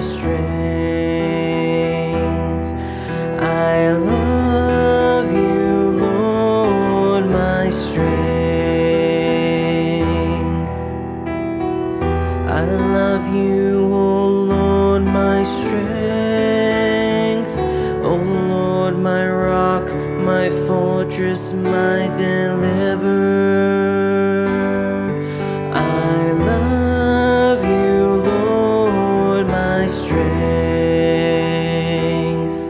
strength. I love you, Lord, my strength. I love you, O Lord, my strength. O Lord, my rock, my fortress, my deliverer. I love you, Lord, my strength.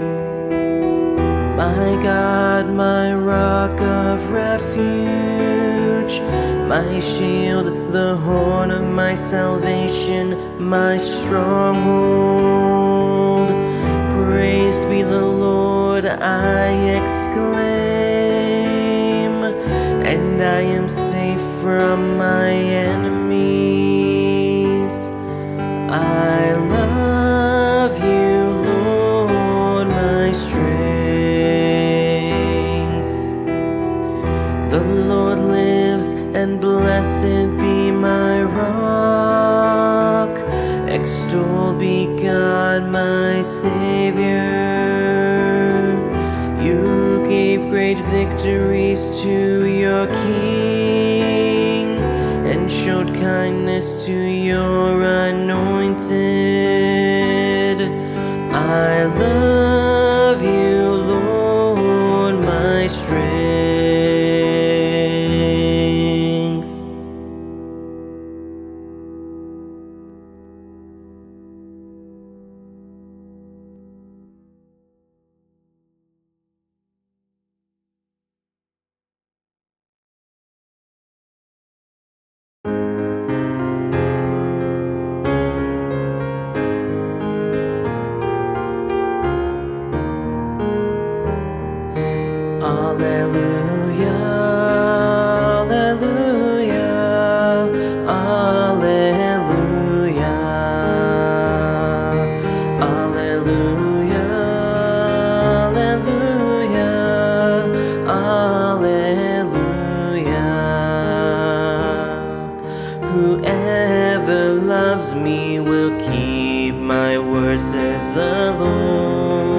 My God, my rock of refuge, my shield, the horn of my salvation, my stronghold. Praised be the Lord, I exclaim, and I am safe from my enemies. I love you, Lord, my strength. The Lord lives, and blessed be my rock. Extolled be God, my Savior. You gave great victories to your King, and showed kindness to your anointed. I love you, Lord, my strength. Alleluia, alleluia, alleluia, alleluia, alleluia, alleluia. Whoever loves me will keep my word, says the Lord.